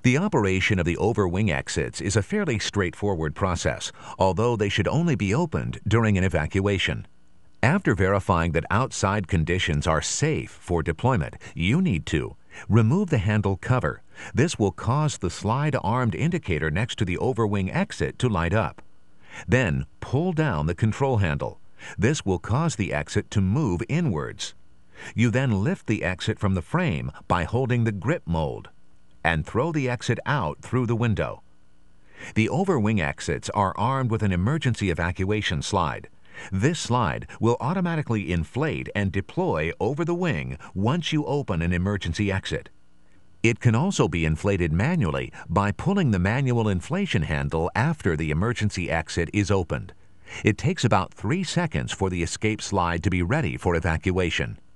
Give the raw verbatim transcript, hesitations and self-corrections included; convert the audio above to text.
The operation of the overwing exits is a fairly straightforward process, although they should only be opened during an evacuation. After verifying that outside conditions are safe for deployment, you need to remove the handle cover. This will cause the slide-armed indicator next to the overwing exit to light up. Then pull down the control handle. This will cause the exit to move inwards. You then lift the exit from the frame by holding the grip mold and throw the exit out through the window. The overwing exits are armed with an emergency evacuation slide. This slide will automatically inflate and deploy over the wing once you open an emergency exit. It can also be inflated manually by pulling the manual inflation handle after the emergency exit is opened. It takes about three seconds for the escape slide to be ready for evacuation.